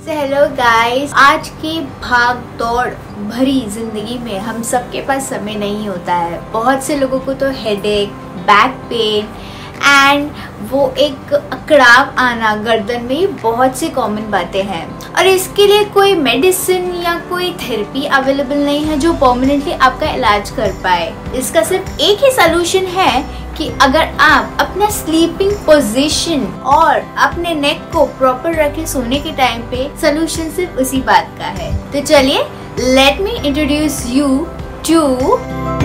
Hello guys, आज की भाग दौड़ भरी जिंदगी में हम सबके पास समय नहीं होता है। बहुत से लोगों को तो हेडेक, बैक पेन एंड वो एक अकड़ाव आना गर्दन में, ये बहुत सी कॉमन बातें हैं और इसके लिए कोई मेडिसिन या कोई थेरेपी अवेलेबल नहीं है जो परमानेंटली आपका इलाज कर पाए। इसका सिर्फ एक ही सलूशन है कि अगर आप अपना स्लीपिंग पोजीशन और अपने नेक को प्रॉपर रखें सोने के टाइम पे, सलूशन सिर्फ उसी बात का है। तो चलिए, let me introduce you to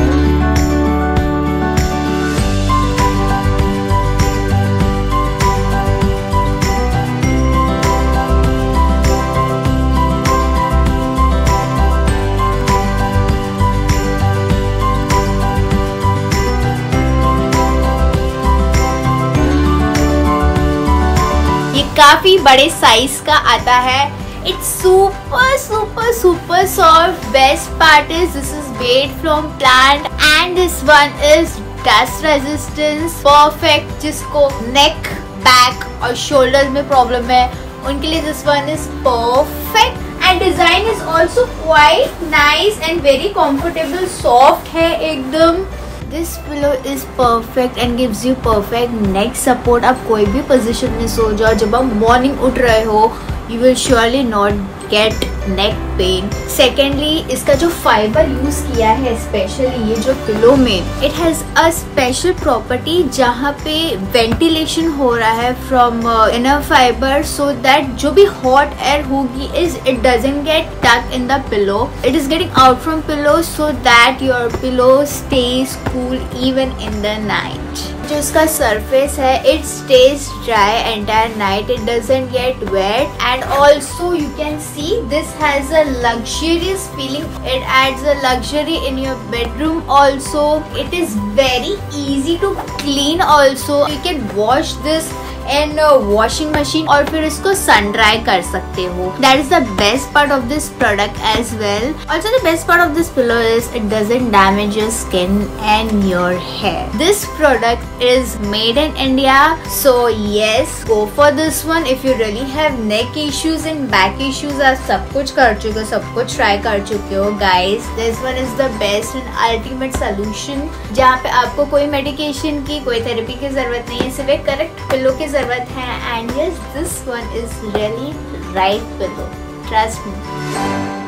काफी बड़े साइज का आता है। It's super super super soft. Best part is this is made from plant and this one is dust resistance perfect. जिसको नेक, बैक और शोल्डर में प्रॉब्लम है उनके लिए this one is perfect. And design is also quite nice and very comfortable, soft है एकदम। This pillow is perfect and gives you perfect neck support। आप कोई भी पोजीशन में सो जाओ, जब आप मॉर्निंग उठ रहे हो you will surely not get neck pain। Secondly, इसका जो फाइबर यूज किया है स्पेशली ये जो पिलो में, it has a special property जहाँ पे वेंटिलेशन हो रहा है from inner fibre, so that जो भी हॉट एयर होगी is it doesn't get tuck in the pillow, it is getting out from pillow so that your pillow stays cool even in the night. जो इसका surface है it stays dry entire night, it doesn't get wet and also you can see this has a luxurious feeling। It adds a luxury in your bedroom also। It is very easy to clean also। You can wash this in a washing machine और फिर इसको sun dry कर सकते हो। That is the best part of this product as well। Also the best part of this pillow is it doesn't damage your skin and your hair। This product is made in India, so yes, go for this one if you really have neck issues and back issues। आप सब कुछ कर चुके हो, सब कुछ try कर चुके हो guys। This one is the best and ultimate solution जहाँ पे आपको कोई मेडिकेशन की, कोई थेरेपी की जरूरत नहीं है, सिर्फ एक करेक्ट पिलो की जरूरत है। And yes, this one is really right pillow, trust me.